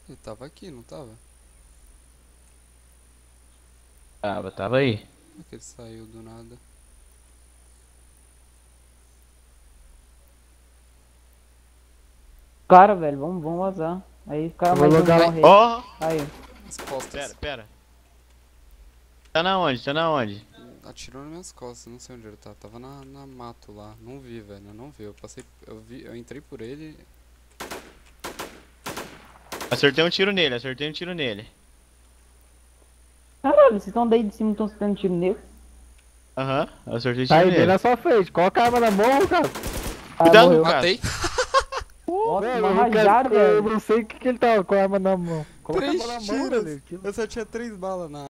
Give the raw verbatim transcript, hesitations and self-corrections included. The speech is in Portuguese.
Ele tava aqui, não tava? Tava, tava aí. Por que ele saiu do nada? Cara, velho, vamos, vamos vazar. Aí fica Eu vou mais um logar lá. morrer. Ó! Aí. As costas. Pera, pera. Tá na onde? Tá na onde? Atirou nas minhas costas, não sei onde ele tá. Tava na, na mato lá. Não vi, velho. Eu não vi. Eu passei. Eu vi. Eu entrei por ele. Acertei um tiro nele, acertei um tiro nele. Caralho, vocês estão daí de cima e estão dando tiro nele? Aham, acertei um Tá tiro aí bem nele. na sua frente. Coloca a arma na mão, cara. Ah, Cuidado, morreu. cara. Matei! Nossa, Velho, uma eu, quero- rajada, eu velho. não sei o que, que ele tava com a arma na mão. Coloca a Três arma na mão, tiros! velho. Eu só tinha três balas na